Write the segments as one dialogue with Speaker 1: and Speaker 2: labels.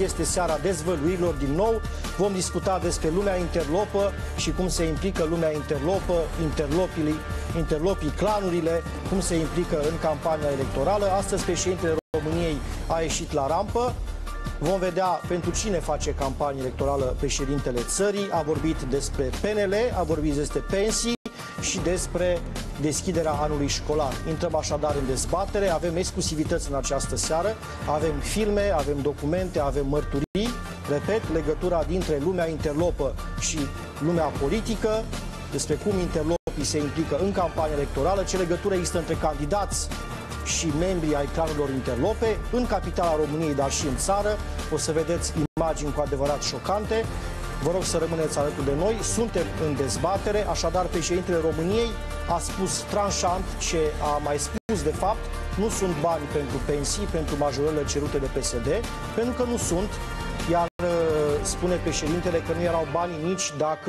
Speaker 1: este seara dezvăluirilor din nou. Vom discuta despre lumea interlopă și cum se implică lumea interlopă, interlopii, clanurile, cum se implică în campania electorală. Astăzi președintele României a ieșit la rampă. Vom vedea pentru cine face campanie electorală președintele țării. A vorbit despre PNL, a vorbit despre pensii și despre deschiderea anului școlar. Intrăm așadar în dezbatere, avem exclusivități în această seară, avem filme, avem documente, avem mărturii, repet, legătura dintre lumea interlopă și lumea politică, despre cum interlopii se implică în campania electorală, ce legătură există între candidați și membrii ai clanurilor interlope, în capitala României, dar și în țară. O să vedeți imagini cu adevărat șocante. Vă rog să rămâneți alături de noi. Suntem în dezbatere, așadar președintele României a spus tranșant ce a mai spus de fapt. Nu sunt bani pentru pensii, pentru majorările cerute de PSD, pentru că nu sunt, iar spune președintele că nu erau banii nici dacă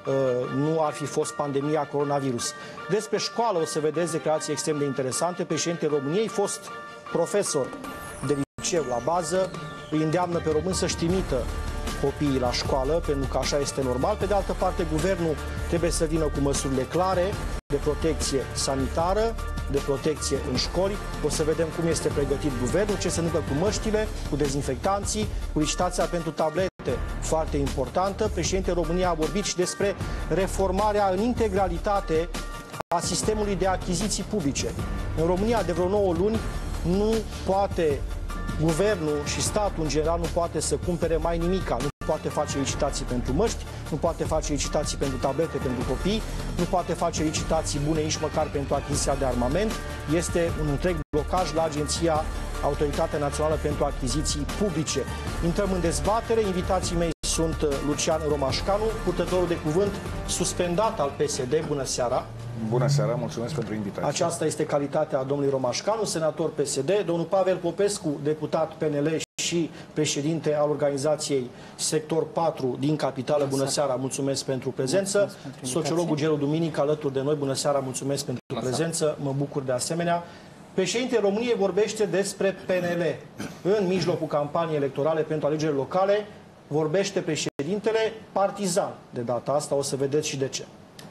Speaker 1: nu ar fi fost pandemia coronavirus. Despre școală o să vedeți declarații extrem de interesante. Președintele României, fost profesor de liceu la bază, îi îndeamnă pe români să-și trimită copiii la școală, pentru că așa este normal. Pe de altă parte, guvernul trebuie să vină cu măsurile clare de protecție sanitară, de protecție în școli. O să vedem cum este pregătit guvernul, ce se întâmplă cu măștile, cu dezinfectanții, cu licitația pentru tablete, foarte importantă. Președintele României a vorbit și despre reformarea în integralitate a sistemului de achiziții publice. În România, de vreo 9 luni, nu poate guvernul și statul în general nu poate să cumpere mai nimica. Nu poate face licitații pentru măști, nu poate face licitații pentru tablete pentru copii, nu poate face licitații bune nici măcar pentru achiziția de armament. Este un întreg blocaj la Agenția Autoritatea Națională pentru Achiziții Publice. Intrăm în dezbatere. Invitații mei sunt Lucian Romașcanu, purtătorul de cuvânt suspendat al PSD. Bună seara!
Speaker 2: Bună seara, mulțumesc pentru invitație.
Speaker 1: Aceasta este calitatea domnului Romașcanu, senator PSD. Domnul Pavel Popescu, deputat PNL și președinte al organizației Sector 4 din Capitală. Bună seara, mulțumesc pentru prezență. Sociologul Gelu Duminic alături de noi. Bună seara, mulțumesc pentru prezență. Mă bucur de asemenea. Președintele României vorbește despre PNL. În mijlocul campaniei electorale pentru alegeri locale vorbește președintele partizan. De data asta o să vedeți și de ce.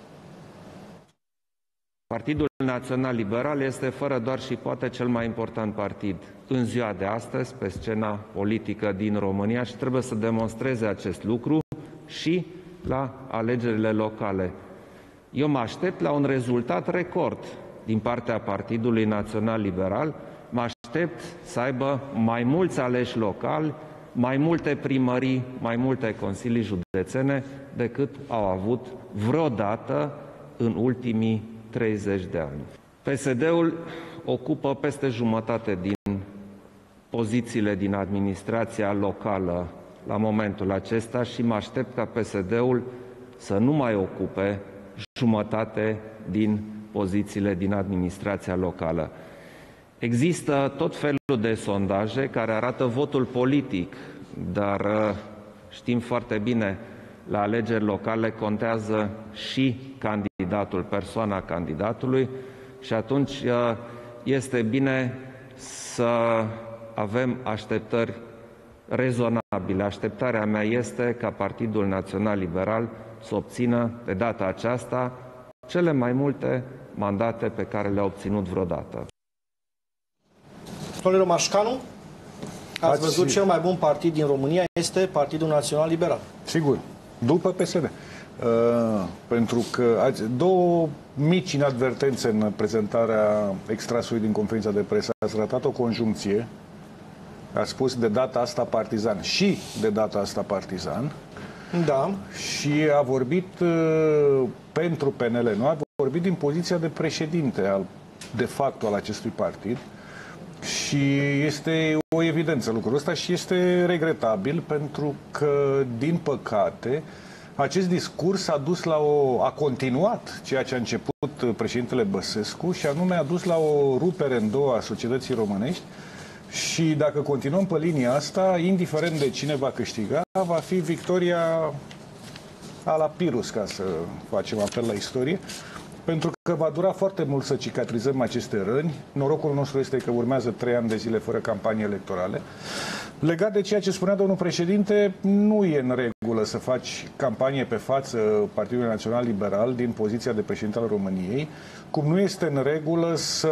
Speaker 3: Partidul Național Liberal este fără doar și poate cel mai important partid în ziua de astăzi pe scena politică din România și trebuie să demonstreze acest lucru și la alegerile locale. Eu mă aștept la un rezultat record din partea Partidului Național Liberal. Mă aștept să aibă mai mulți aleși locali, mai multe primării, mai multe consilii județene decât au avut vreodată în ultimii 30 de ani. PSD-ul ocupă peste jumătate din pozițiile din administrația locală la momentul acesta și mă aștept ca PSD-ul să nu mai ocupe jumătate din pozițiile din administrația locală. Există tot felul de sondaje care arată votul politic, dar știm foarte bine, la alegeri locale contează și candidatul, persoana candidatului și atunci este bine să avem așteptări rezonabile. Așteptarea mea este ca Partidul Național Liberal să obțină de data aceasta cele mai multe mandate pe care le-a obținut vreodată.
Speaker 1: Domnule Romașcanu, ați văzut cel mai bun partid din România este Partidul Național Liberal. Sigur,
Speaker 2: după PSD. Pentru că două mici inadvertențe în prezentarea extrasului din conferința de presă. Ați ratat o conjuncție, a spus de data asta partizan și de data asta partizan.
Speaker 1: Da.
Speaker 2: Și a vorbit pentru PNL, nu? A vorbit din poziția de președinte de facto al acestui partid. Și este o evidență lucrul ăsta și este regretabil pentru că, din păcate, acest discurs a continuat ceea ce a început președintele Băsescu și anume a dus la o rupere în două a societății românești și dacă continuăm pe linia asta, indiferent de cine va câștiga, va fi victoria a la Pirus, ca să facem apel la istorie, pentru că va dura foarte mult să cicatrizăm aceste răni. Norocul nostru este că urmează 3 ani de zile fără campanie electorale. Legat de ceea ce spunea domnul președinte, nu e în regulă să faci campanie pe față Partidului Național Liberal din poziția de președinte al României, cum nu este în regulă să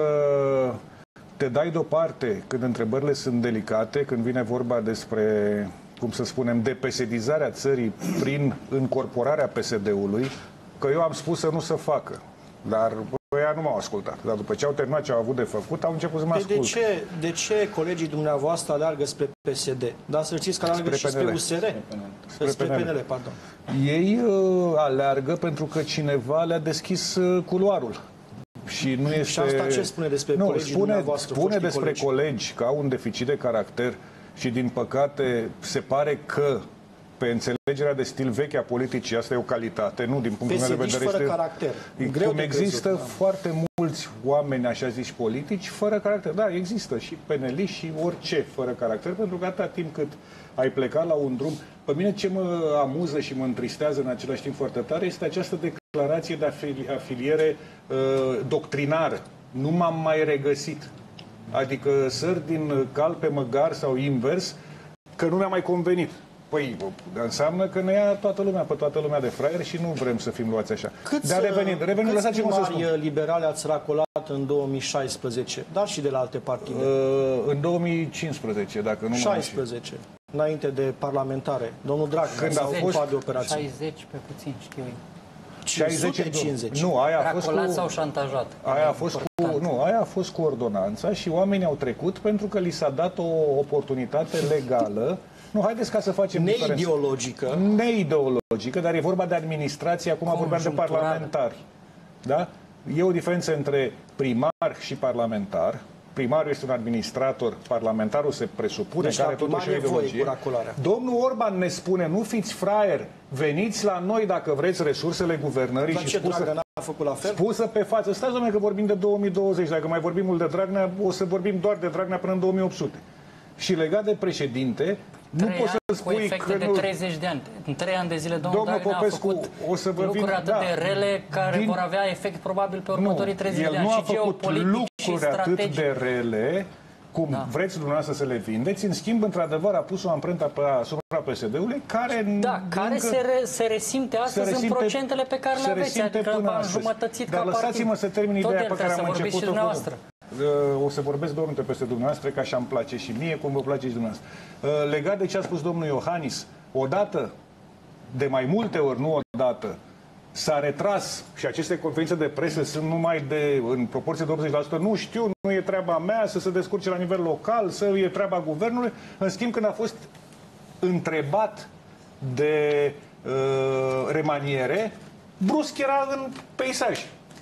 Speaker 2: te dai deoparte când întrebările sunt delicate, când vine vorba despre, cum să spunem, depesedizarea țării prin încorporarea PSD-ului, că eu am spus să nu se facă. Dar ăia nu m-au ascultat. Dar după ce au terminat ce au avut de făcut, au început să mă asculte.
Speaker 1: De ce colegii dumneavoastră aleargă spre PSD? Dar să știți că aleargă și spre USR. Spre PNL, pardon.
Speaker 2: Ei aleargă pentru că cineva le-a deschis culoarul. Și nu este...
Speaker 1: Și asta ce spune despre colegii dumneavoastră?
Speaker 2: Spune despre colegi că au un deficit de caracter și, din păcate, se pare că pe înțelegerea de stil veche a politicii, asta e o calitate, nu din punctul meu de vedere.
Speaker 1: Fără caracter. Greu
Speaker 2: cum există foarte mulți oameni, așa zici, politici, fără caracter. Da, există și peneliști și orice fără caracter, pentru că atâta timp cât ai plecat la un drum... Pe mine ce mă amuză și mă întristează în același timp foarte tare este această declarație de afiliere doctrinară. Nu m-am mai regăsit. Adică săr din cal pe măgar sau invers, că nu mi-a mai convenit. Păi, înseamnă că ne ia toată lumea pe toată lumea de fraier și nu vrem să fim luați așa. Dar revenind, lăsați-mă să spun.
Speaker 1: Câți liberali ați racolat în 2016, dar și de la alte partide?
Speaker 2: În 2015, dacă nu
Speaker 1: 16, înainte de parlamentare. Domnul Dragnea
Speaker 2: când a fost
Speaker 1: de operație.
Speaker 4: 60 pe puțin, știu eu.
Speaker 1: 50.
Speaker 2: Nu, aia a fost cu...
Speaker 4: sau șantajat.
Speaker 2: Aia a fost cu ordonanța și oamenii au trecut pentru că li s-a dat o oportunitate legală. Nu, haideți ca să facem
Speaker 1: neideologică.
Speaker 2: Neideologică, dar e vorba de administrație, acum vorbeam de parlamentari. Da? E o diferență între primar și parlamentar. Primarul este un administrator, parlamentarul se presupune,
Speaker 1: deci
Speaker 2: care totuși e ideologie. Domnul Orban ne spune, nu fiți fraieri, veniți la noi dacă vreți resursele guvernării.
Speaker 1: Dar și Dragnea n-a făcut la fel?
Speaker 2: Spusă pe față. Stați, domnule, că vorbim de 2020, dacă mai vorbim mult de Dragnea, o să vorbim doar de Dragnea până în 2800. Și legat de președinte, nu poți să spui
Speaker 4: cu efecte
Speaker 2: că
Speaker 4: de 30 de ani. În 3 ani de zile, domnul Dragnea
Speaker 2: Popescu,
Speaker 4: a făcut lucruri atât de rele care vor avea efect probabil pe următorii 30 de ani.
Speaker 2: El nu a făcut
Speaker 4: lucruri
Speaker 2: atât de rele cum vreți dumneavoastră să le vindeți. În schimb, într-adevăr, a pus o amprentă asupra PSD-ului care...
Speaker 4: care se resimte astăzi în procentele pe care le aveți. Adică v-a înjumătățit ca partid.
Speaker 2: Dar lăsați-mă să termin ideea pe care am început-o. O să vorbesc 2 minute peste dumneavoastră, că așa îmi place și mie, cum vă place și dumneavoastră. Legat de ce a spus domnul Iohannis, odată, de mai multe ori, nu odată, s-a retras și aceste conferințe de presă sunt numai în proporție de 80%, nu știu, nu e treaba mea, să se descurce la nivel local, să e treaba guvernului. În schimb, când a fost întrebat de remaniere, brusc era în peisaj.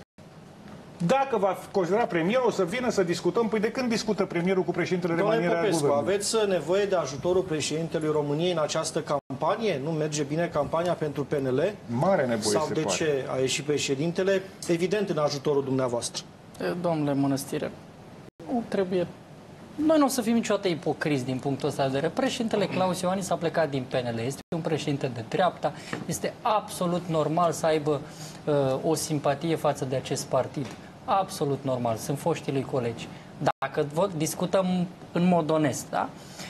Speaker 2: Dacă va considera premierul, o să vină să discutăm. Păi de când discută premierul cu președintele remanierea guvernului?
Speaker 1: Aveți nevoie de ajutorul președintelui României în această campanie? Nu merge bine campania pentru PNL?
Speaker 2: Mare nevoie,
Speaker 1: sau de ce a ieșit președintele? Evident, în ajutorul dumneavoastră.
Speaker 4: Domnule Mănăstire, nu trebuie... Noi nu o să fim niciodată ipocriți din punctul ăsta de vedere. Președintele Claus Iohannis a plecat din PNL. Este un președinte de dreapta. Este absolut normal să aibă o simpatie față de acest partid. Absolut normal. Sunt foștii lui colegi. Dacă discutăm în mod onest, da?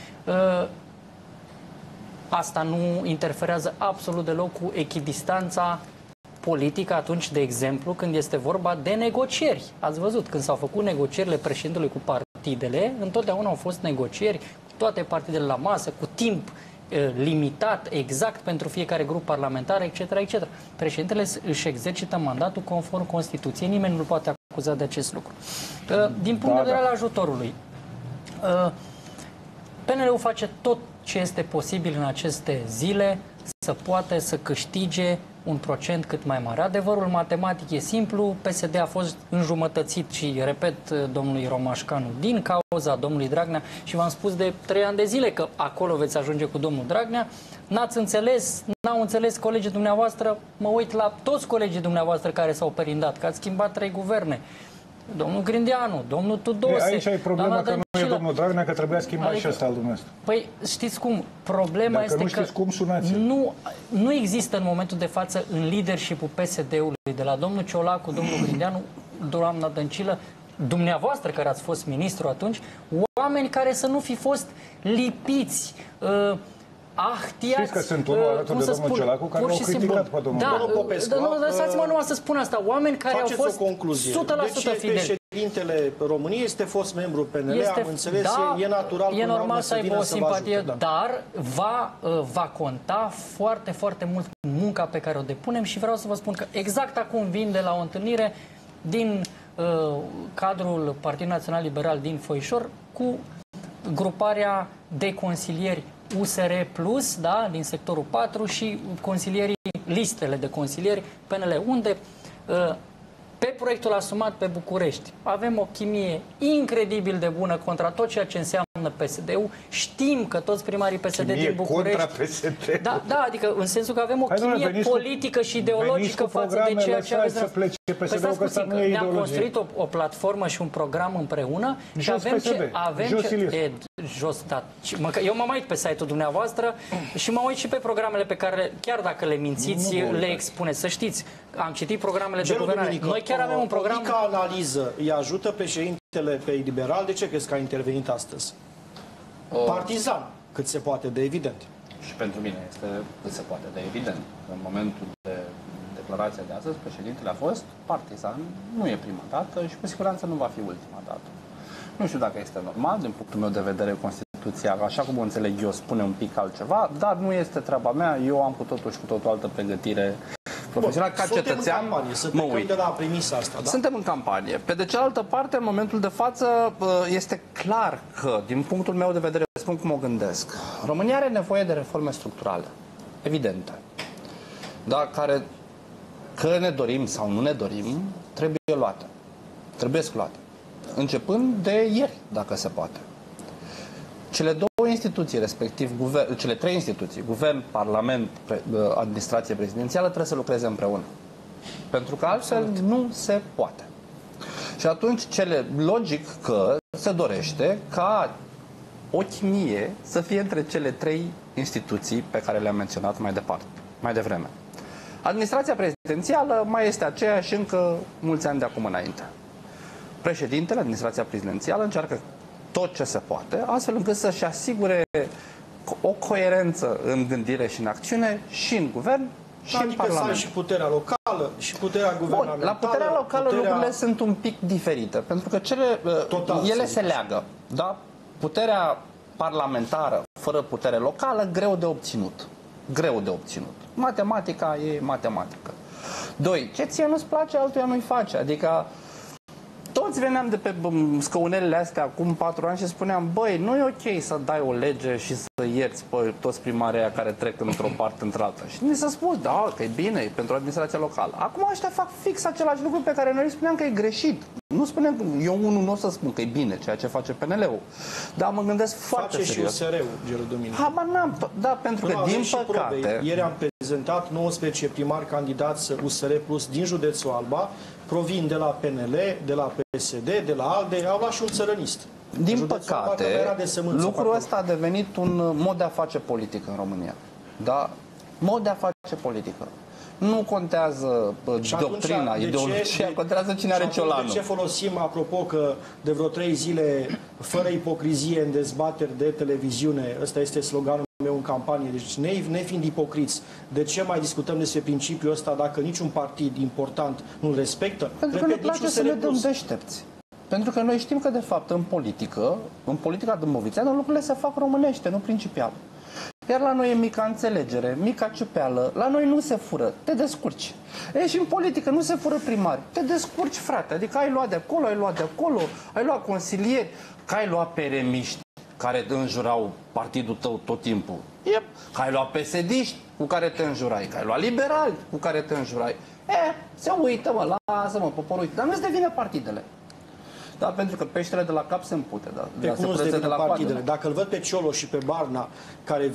Speaker 4: Asta nu interferează absolut deloc cu echidistanța politică atunci, de exemplu, când este vorba de negocieri. Ați văzut, când s-au făcut negocierile președintelui cu partidele, întotdeauna au fost negocieri cu toate partidele la masă, cu timp limitat, exact pentru fiecare grup parlamentar, etc., etc. Președintele își exercită mandatul conform Constituției. Nimeni nu poate acuza de acest lucru. Din punct de vedere al ajutorului, PNL-ul face tot ce este posibil în aceste zile să poate să câștige un procent cât mai mare. Adevărul matematic e simplu, PSD a fost înjumătățit și, repet, domnului Romașcanu, din cauza domnului Dragnea și v-am spus de 3 ani de zile că acolo veți ajunge cu domnul Dragnea. N-ați înțeles, n-au înțeles colegii dumneavoastră, mă uit la toți colegii dumneavoastră care s-au perindat, că ați schimbat 3 guverne. Domnul Grindeanu, domnul Tudose...
Speaker 2: Aici e problema că nu e domnul Dragnea, că trebuia schimbat și ăsta al dumneavoastră.
Speaker 4: Păi, știți cum? Problema este
Speaker 2: nu știți cum sunați.
Speaker 4: Nu există în momentul de față în leadership-ul PSD-ului, de la domnul Ciolacu, domnul Grindeanu, doamna Dăncilă, dumneavoastră care ați fost ministru atunci, oameni care să nu fi fost lipiți, ahtiați.
Speaker 2: Știți că sunt unul alături de domnul Ciolacu care l-au criticat pe domnul
Speaker 1: Popescu.
Speaker 4: Lăsați-mă numai să spun asta. Oameni care au fost 100% fideli.
Speaker 1: Președintele României este fost membru PNL, am înțeles, e natural.
Speaker 4: E normal să aibă o simpatie, dar va conta foarte, foarte mult munca pe care o depunem și vreau să vă spun că exact acum vin de la o întâlnire din cadrul Partidului Național Liberal din Foișor cu gruparea de consilieri USR Plus, da, din sectorul 4 și listele de consilieri PNL, unde pe proiectul asumat pe București avem o chimie incredibil de bună contra tot ceea ce înseamnă PSD-ul. Știm că toți primarii PSD din București...
Speaker 2: contra PSD.
Speaker 4: Da, adică în sensul că avem o chimie politică și ideologică față de ceea ce aveți... Ne-am construit o platformă și un program împreună și eu m-am uit pe site-ul dumneavoastră și mă uit și pe programele pe care, chiar dacă le mințiți, le expuneți. Să știți, am citit programele de guvernare. Noi chiar avem un program...
Speaker 1: O mică analiză îi ajută președintele pe liberal? De ce crezi că a intervenit astăzi? Partizan, cât se poate de evident.
Speaker 5: Și pentru mine este cât se poate de evident. În momentul de declarație de astăzi, președintele a fost partizan, nu e prima dată și cu siguranță nu va fi ultima dată. Nu știu dacă este normal, din punctul meu de vedere, Constituția, așa cum o înțeleg eu, spune un pic altceva, dar nu este treaba mea, eu am cu totul și cu totul altă pregătire profesional, ca cetățean, mă uit.
Speaker 1: De la premisa asta, da?
Speaker 5: Suntem în campanie. Pe de cealaltă parte, în momentul de față, este clar că, din punctul meu de vedere, spun cum o gândesc, România are nevoie de reforme structurale, evidente, dar care, că ne dorim sau nu ne dorim, trebuie luate. Trebuie luate. Începând de ieri, dacă se poate. Cele două instituții, respectiv cele trei instituții, guvern, parlament, administrație prezidențială, trebuie să lucreze împreună. Pentru că altfel nu se poate. Și atunci, logic că se dorește ca o chimie să fie între cele trei instituții pe care le-am menționat mai devreme. Administrația prezidențială mai este aceeași încă mulți ani de acum înainte. Președintele, administrația prezidențială, încearcă tot ce se poate, astfel încât să-și asigure o coerență în gândire și în acțiune și în guvern și în Parlament.
Speaker 1: Adică și puterea locală și puterea guvernamentală.
Speaker 5: Bun, la puterea locală lucrurile sunt un pic diferite, pentru că ele se leagă. Da? Puterea parlamentară fără putere locală, greu de obținut. Greu de obținut. Matematica e matematică. 2. Ce ție nu-ți place, altuia nu-i face. Adică toți veneam de pe scăunelele astea acum 4 ani și spuneam, băi, nu e ok să dai o lege și să ierți pe toți primarii aia care trec într-o parte într-alta. Și ni s-a spus, da, că e bine, e pentru administrația locală. Acum ăștia fac fix același lucru pe care noi spuneam că e greșit. Nu spunem, eu nu o să spun că e bine ceea ce face PNL-ul, dar mă gândesc foarte serios.
Speaker 1: Face și USR-ul, Gelu Duminică.
Speaker 5: Habar n-am, da, pentru că din păcate...
Speaker 1: Ieri am prezentat 19 primari candidați USR Plus din județul Alba, provin de la PNL, de la PSD, de la ALDE, au luat și un țărănist.
Speaker 5: Din păcate, lucrul ăsta a devenit un mod de a face politică în România. Da? Mod de a face politică. Nu contează doctrina, ideologia, contează cine are ciolanul.
Speaker 1: De ce folosim, apropo, că de vreo 3 zile, fără ipocrizie, în dezbateri de televiziune, ăsta este sloganul meu în campanie, deci nefiind ipocriți, de ce mai discutăm despre principiul ăsta dacă niciun partid important nu-l respectă?
Speaker 5: Pentru că ne place să ne dăm deștepți. Pentru că noi știm că, de fapt, în politica dâmbovițeană, lucrurile se fac românește, nu principial. Iar la noi e mica înțelegere, mica ciupeală, la noi nu se fură, te descurci. Și în politică nu se fură primari, te descurci, frate, adică ai luat de acolo, ai luat de acolo, ai luat consilieri, că ai luat peremiști care înjurau partidul tău tot timpul, că ai luat PSD-iști cu care te înjurai, că ai luat liberali cu care te înjurai. Se uită, mă, lasă-mă, poporul uită, dar nu-ți devine partidele. Da, pentru că peștele de la cap se împute. Da.
Speaker 1: Pe cum nu se devine partidele? Dacă îl văd pe Cioloș și pe Barna, care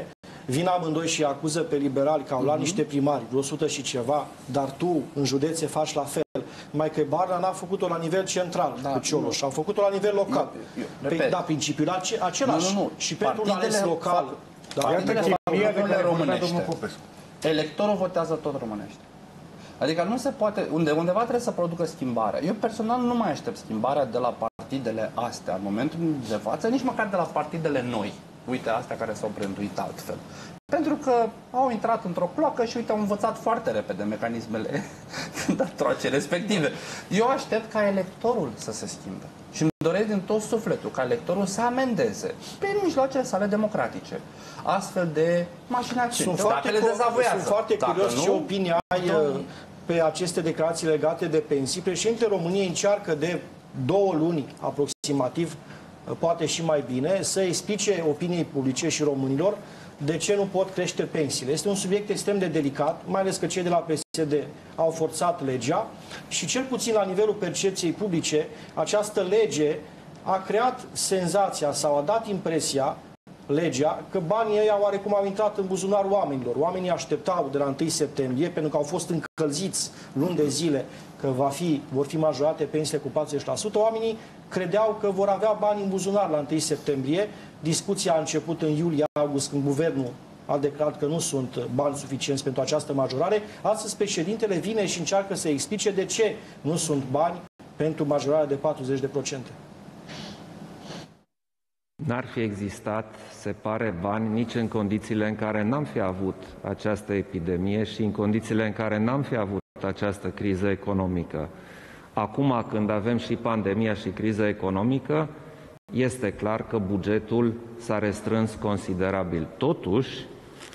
Speaker 1: vin amândoi și acuză pe liberali că au luat niște primari, 100 și ceva, dar tu în județe faci la fel. Mai că Barna n-a făcut-o la nivel central cu Cioloș, au făcut-o la nivel local. Da, principiul același. Și pentru un ales local.
Speaker 5: Partidele fac lucrurile românește. Electorul votează tot românește. Adică nu se poate, undeva trebuie să producă schimbare. Eu personal nu mai aștept schimbarea de la partidele astea, în momentul de față, nici măcar de la partidele noi. Uite, astea care s-au preîntuit altfel. Pentru că au intrat într-o cloacă și, uite, au învățat foarte repede mecanismele de atroce respective. Eu aștept ca electorul să se schimbe. Și îmi doresc din tot sufletul ca electorul să amendeze pe mijloacele sale democratice astfel de mașinații.
Speaker 1: Sunt foarte curios ce opinie ai pe aceste declarații legate de pensii. Președintele României încearcă de 2 luni aproximativ, poate și mai bine, să explice opiniei publice și românilor de ce nu pot crește pensiile. Este un subiect extrem de delicat, mai ales că cei de la PSD au forțat legea și cel puțin la nivelul percepției publice, această lege a creat senzația sau a dat impresia, legea, că banii ăia oarecum au intrat în buzunarul oamenilor. Oamenii așteptau de la 1 septembrie, pentru că au fost încălziți luni de zile că vor fi majorate pensiile cu 40%. Oamenii credeau că vor avea bani în buzunar la 1 septembrie. Discuția a început în iulie-august, când guvernul a declarat că nu sunt bani suficienți pentru această majorare. Astăzi președintele vine și încearcă să explice de ce nu sunt bani pentru majorarea de 40%.
Speaker 3: N-ar fi existat, se pare, bani nici în condițiile în care n-am fi avut această epidemie și în condițiile în care n-am fi avut această criză economică. Acum, când avem și pandemia și criza economică, este clar că bugetul s-a restrâns considerabil. Totuși,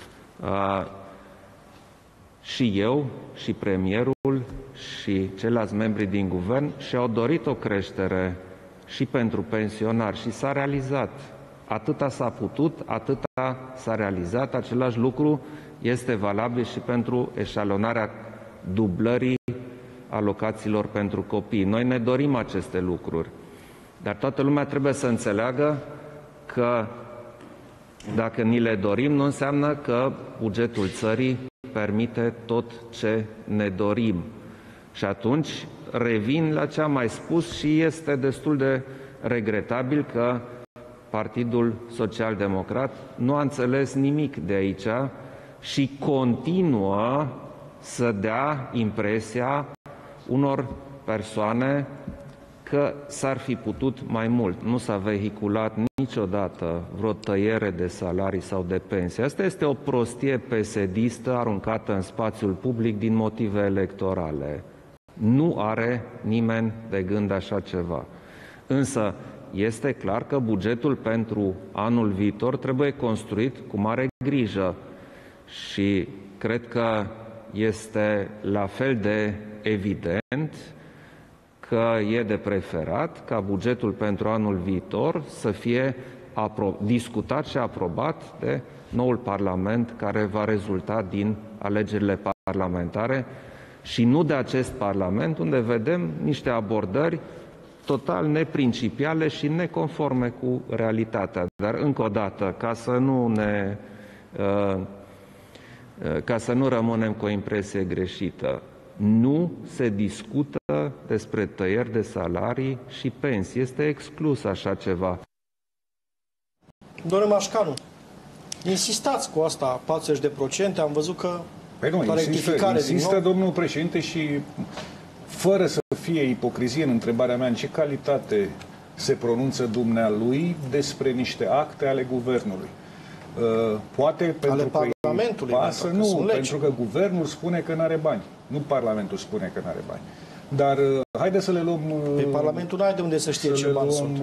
Speaker 3: și eu, și premierul, și ceilalți membri din guvern și-au dorit o creștere și pentru pensionari și s-a realizat. Atâta s-a putut, atâta s-a realizat. Același lucru este valabil și pentru eșalonarea dublării alocațiilor pentru copii. Noi ne dorim aceste lucruri, dar toată lumea trebuie să înțeleagă că dacă ni le dorim, nu înseamnă că bugetul țării permite tot ce ne dorim. Și atunci revin la ce am mai spus și este destul de regretabil că Partidul Social-Democrat nu a înțeles nimic de aici și continuă să dea impresia unor persoane că s-ar fi putut mai mult. Nu s-a vehiculat niciodată vreo tăiere de salarii sau de pensii. Asta este o prostie PSD-istă aruncată în spațiul public din motive electorale. Nu are nimeni de gând așa ceva. Însă este clar că bugetul pentru anul viitor trebuie construit cu mare grijă și cred că este la fel de evident că e de preferat ca bugetul pentru anul viitor să fie discutat și aprobat de noul Parlament care va rezulta din alegerile parlamentare și nu de acest Parlament, unde vedem niște abordări total neprincipiale și neconforme cu realitatea. Dar, încă o dată, ca să nu rămânem cu o impresie greșită, nu se discută despre tăieri de salarii și pensii. Este exclus așa ceva.
Speaker 1: Domnule Mașcanu, insistați cu asta 40%, am văzut că
Speaker 2: insistă domnul președinte și fără să fie ipocrizie în întrebarea mea, în ce calitate se pronunță dumnealui despre niște acte ale guvernului. Poate pentru că
Speaker 1: Parlamentului,
Speaker 2: pasă, nu, pentru că guvernul spune că nu are bani. Nu Parlamentul spune că nu are bani. Dar haide să le luăm...
Speaker 1: Pe Parlamentul nu are de unde să știe ce bani sunt.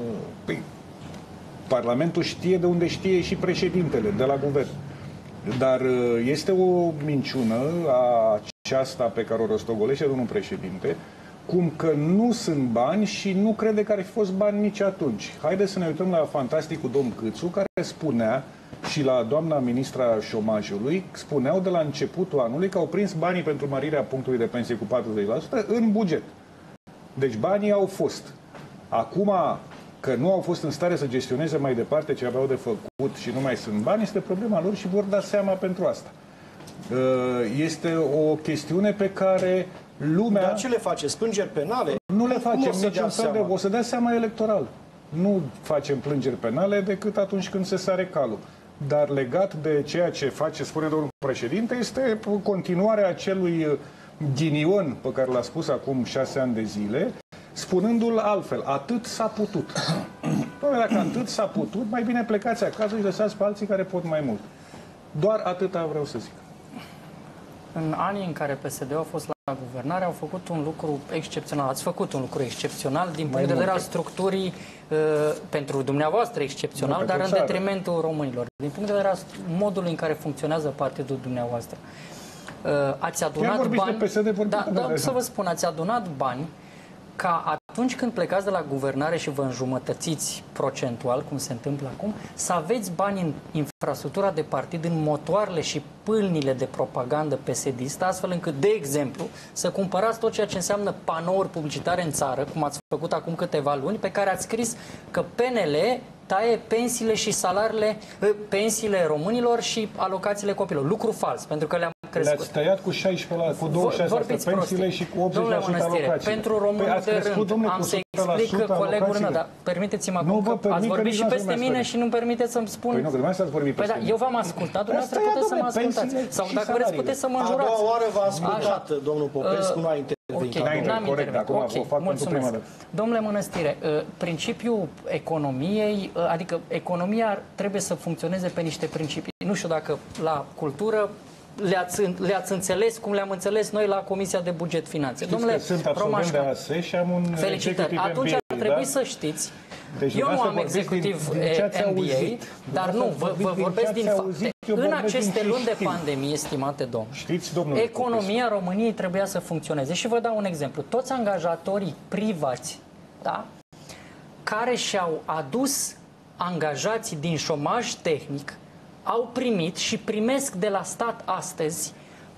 Speaker 2: Parlamentul știe de unde știe și președintele, de la guvern. Dar este o minciună aceasta pe care o rostogolește domnul președinte, cum că nu sunt bani și nu crede că ar fi fost bani nici atunci. Haideți să ne uităm la fantasticul domn Câțu, care spunea, și la doamna ministra șomajului, spuneau de la începutul anului că au prins banii pentru mărirea punctului de pensie cu 40% în buget. Deci banii au fost. Acum că nu au fost în stare să gestioneze mai departe ce aveau de făcut și nu mai sunt bani, este problema lor și vor da seama pentru asta. Este o chestiune pe care lumea...
Speaker 1: Dar ce le face? Plângeri penale?
Speaker 2: Nu le facem niciun fel de... O să dea seama electoral. Nu facem plângeri penale decât atunci când se sare calul. Dar legat de ceea ce spune domnul președinte, este continuarea acelui ghinion pe care l-a spus acum 6 ani de zile, spunându-l altfel, atât s-a putut. Doamne, dacă atât s-a putut, mai bine plecați acasă și lăsați pe alții care pot mai mult. Doar atâta vreau să zic.
Speaker 4: În anii în care PSD-ul a fost la guvernare, au făcut un lucru excepțional. Ați făcut un lucru excepțional din punct de vedere al structurii, pentru dumneavoastră excepțional, dar în detrimentul românilor. Din punct de vedere al modului în care funcționează partidul dumneavoastră. Ați adunat bani... să vă spun, ați adunat bani ca atunci când plecați de la guvernare și vă înjumătățiți procentual, cum se întâmplă acum, să aveți bani în infrastructura de partid, în motoarele și pâlnile de propagandă PSD-istă, astfel încât, de exemplu, să cumpărați tot ceea ce înseamnă panouri publicitare în țară, cum ați făcut acum câteva luni, pe care ați scris că PNL taie pensiile și salariile, pensiile românilor și alocațiile copilor. Lucru fals, pentru că le-am crescut.
Speaker 2: Le-ați tăiat cu 16%, cu 26% pensiile și cu 80% alocațiile.
Speaker 4: Pentru românul de rând, am să explic colegul meu, dar permiteți-mă acum că ați vorbit și peste mine și nu-mi permiteți să-mi spun...
Speaker 2: Păi nu, dumneavoastră ați vorbit peste mine.
Speaker 4: Eu v-am ascultat, dumneavoastră puteți să mă ascultați. Sau dacă vreți, puteți să mă înjurați.
Speaker 1: A doua oară v-a ascultat, domnul Popescu, nu a intervenit.
Speaker 4: Ok, n-am intervenit. Mulțumesc. Domnule Mănăstire, principiul economiei, adică economia trebuie să funcționeze pe niște principii. Nu știu dacă la cultură le-ați înțeles cum le-am înțeles noi la Comisia de Buget Finanțe.
Speaker 2: Domnule, sunt absolvent de ASE și am un
Speaker 4: felicitări. Atunci ar trebui să știți. Deci, eu nu am executiv MBA, dar nu, vă vorbesc din fapte. În aceste luni de pandemie, estimate domn, economia României trebuia să funcționeze. Și vă dau un exemplu. Toți angajatorii privați, da, care și-au adus angajații din șomaj tehnic, au primit și primesc de la stat astăzi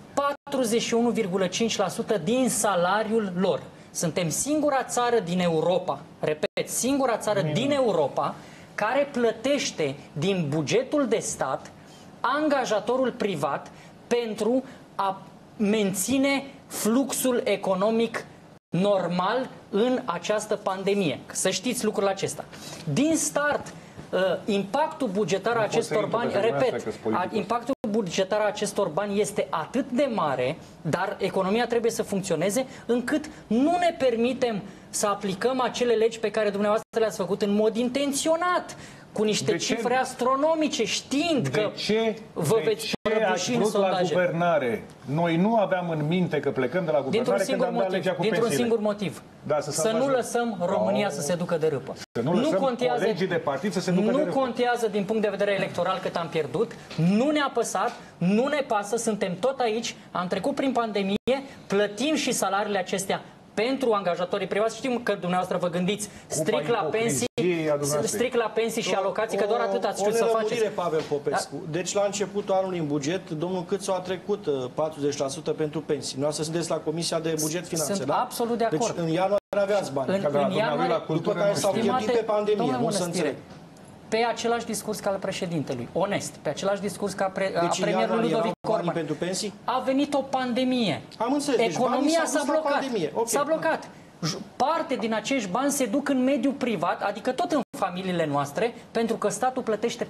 Speaker 4: 41,5% din salariul lor. Suntem singura țară din Europa, repet, singura țară din Europa care plătește din bugetul de stat angajatorul privat pentru a menține fluxul economic normal în această pandemie. Să știți lucrul acesta. Din start, impactul bugetar a acestor bani, repet, impactul bugetar a acestor bani este atât de mare, dar economia trebuie să funcționeze, încât nu ne permitem să aplicăm acele legi pe care dumneavoastră le-ați făcut în mod intenționat, cu niște cifre astronomice, știind că vă veți prăbuși în sondaje.
Speaker 2: La guvernare, noi nu aveam în minte că plecăm de la guvernare când am dat legea cu pensiile.
Speaker 4: Dintr-un singur motiv.
Speaker 2: Da,
Speaker 4: să nu lăsăm România să se ducă de râpă.
Speaker 2: Să nu lăsăm colegii de partid să se ducă de râpă.
Speaker 4: Nu contează din punct de vedere electoral cât am pierdut, nu ne-a păsat, nu ne pasă, suntem tot aici, am trecut prin pandemie, plătim și salariile acestea pentru angajatorii privați. Știm că dumneavoastră vă gândiți strict la pensii și alocații, că doar atât ați știut să faceți.
Speaker 1: Pavel Popescu. Da? Deci la începutul anului în buget, domnul Câțu a trecut 40% pentru pensii. Noastră sunteți la Comisia de Buget Finanțe,
Speaker 4: sunt
Speaker 1: da?
Speaker 4: absolut de acord.
Speaker 1: Deci în ianuarie aveați bani.
Speaker 4: În ianuarie,
Speaker 1: după care s-au cheltuit pe pandemie, nu să înțeleg.
Speaker 4: Pe același discurs ca al președintelui, onest, pe același discurs ca a premierului Ludovic Orban.
Speaker 1: Pentru pensii?
Speaker 4: A venit o pandemie.
Speaker 1: Am înțeles.
Speaker 4: Economia s-a blocat.
Speaker 1: Okay.
Speaker 4: S-a blocat. Parte din acești bani se duc în mediul privat, adică tot în familiile noastre, pentru că statul plătește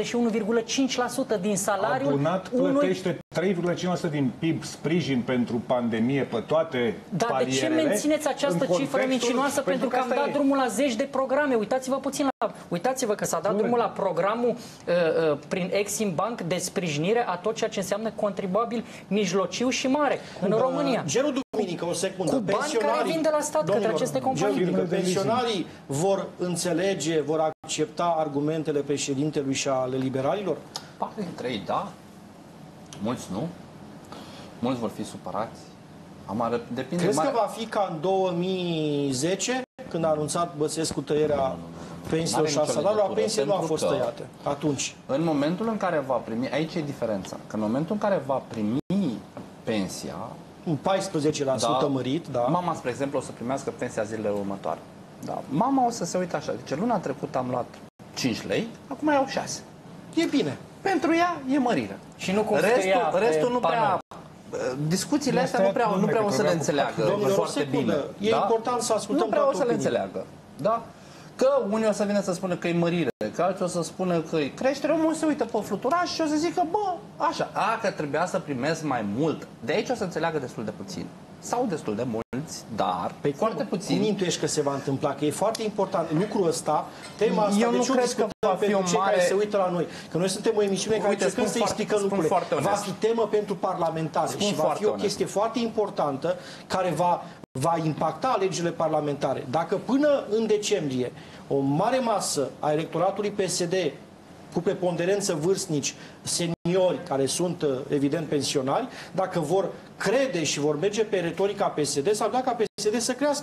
Speaker 4: 41,5% din salariul
Speaker 2: plătește 3,5% din PIB sprijin pentru pandemie pe toate palierele.
Speaker 4: Dar de ce mențineți această cifră mincinoasă? Pentru că am dat drumul la zeci de programe. Uitați-vă puțin uitați-vă că s-a dat drumul la programul prin Exim Bank de sprijinire a tot ceea ce înseamnă contribuabil mijlociu și mare în România.
Speaker 1: Gerul Duminică, o secundă.
Speaker 4: Cu bani care vin de la stat către aceste companii.
Speaker 1: Pensionarii vor înțelege, vor accepta argumentele președintelui și ale liberalilor?
Speaker 5: Parte dintre ei, da. Mulți nu. Mulți vor fi supărați. Depinde.
Speaker 1: Crezi că va fi ca în 2010, când a anunțat Băsescu tăierea pensiilor și a salariilor? Pensiile nu au fost tăiate atunci.
Speaker 5: În momentul în care va primi, aici e diferența, că în momentul în care va primi pensia,
Speaker 1: un 14% mărit, da.
Speaker 5: Mama, spre exemplu, o să primească pensia zilele următoare. Da. Mama o să se uite așa. Deci luna trecută am luat 5 lei, acum iau 6.
Speaker 1: E bine.
Speaker 5: Pentru ea e mărire.
Speaker 4: Și nu cum
Speaker 5: restul nu prea... Discuțiile astea nu prea o să le înțeleagă foarte bine.
Speaker 1: E important să ascultăm
Speaker 5: nu prea o să le înțeleagă. Da? Că unii o să vină să spună că e mărire, că alții o să spună că e creștere, omul se uită pe fluturaș și o să zică, bă, așa, că trebuia să primesc mai mult. De aici o să înțeleagă destul de puțin. Sau destul de mulți, dar foarte puțin.
Speaker 1: Cum intuiești că se va întâmpla? Că e foarte important lucrul ăsta, tema asta.
Speaker 5: Eu nu cred că va fi o mare...
Speaker 1: care se uită la noi. Că noi suntem o emisiune care încercăm să explicăm lucrurile. Va fi temă pentru parlamentare și va fi o chestie foarte importantă care va impacta alegerile parlamentare. Dacă până în decembrie o mare masă a electoratului PSD cu preponderență vârstnici, seniori, care sunt evident pensionari, dacă vor crede și vor merge pe retorica PSD, s-ar putea ca PSD să crească